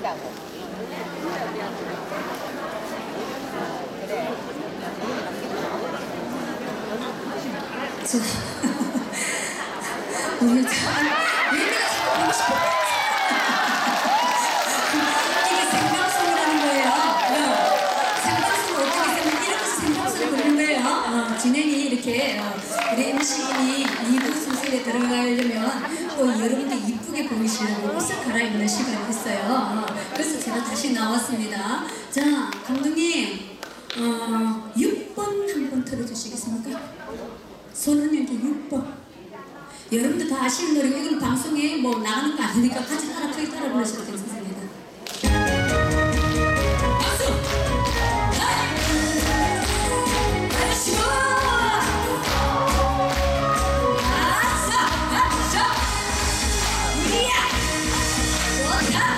오늘 참 얘기가 보고 싶어. 이게 생방송이라는 거예요. 생방송을 어떻게 되면 이러면서 생방송을 보는 거예요. 진행이 이렇게 우리 MC분이 2부 순서에 들어가려면 또 여러분들 이쁘게 보이시려고 옷을 갈아입는 시간이 있어요. 그래서 제가 다시 나왔습니다. 자, 감독님 6번 한번 틀어주시겠습니까? 손은영의 6번. 여러분들 다 아시는 노래고 이건 방송에 뭐 나가는 거 아니니까 같이 따라 크게 따라 부르셔도 괜찮습니다. 박수! 아시고! 아싸! 아싸! 이야! 좋다!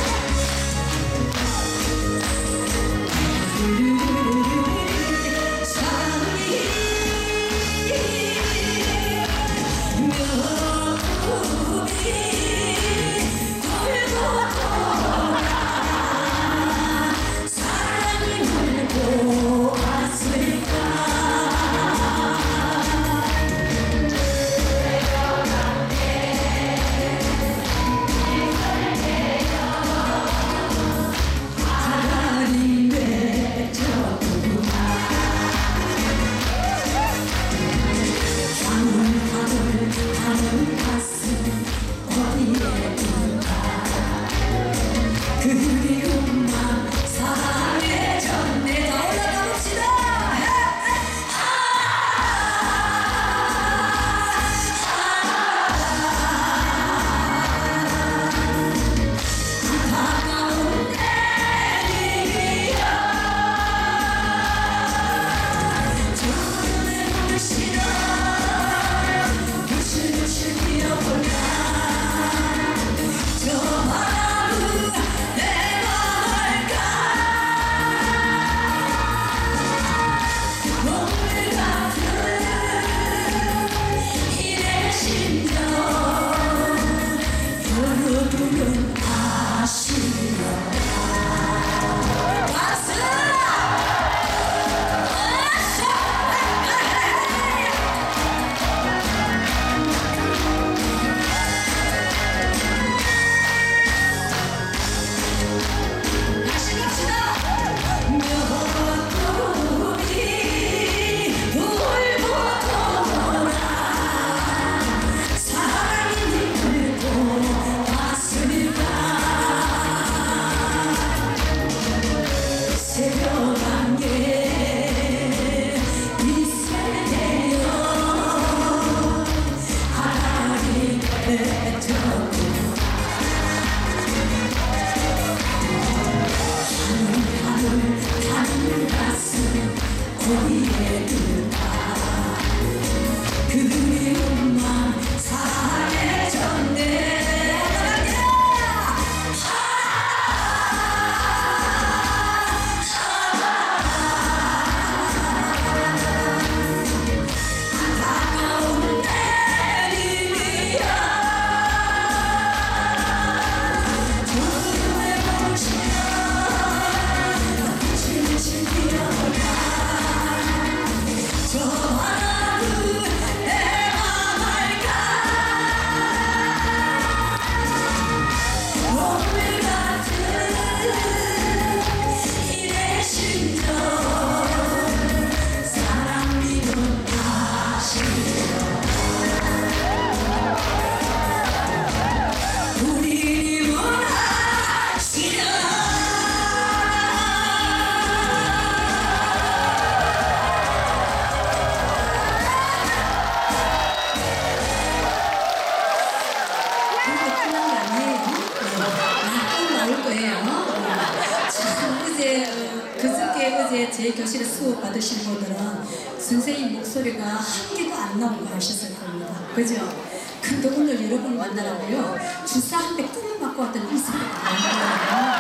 제 교실에 수업 받으신 분들은 선생님 목소리가 한 개도 안 나온 거 아셨을 겁니다. 그죠? 근데 오늘 여러분 만나라고요. 주사 한 대 뿜을 맞고 왔더니 이 소리가 나와요.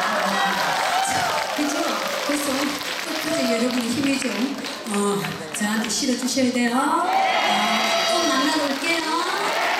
그죠? 그래서 끝까지 여러분이 힘이 좀 저한테 실어주셔야 돼요. 또 만나러 올게요.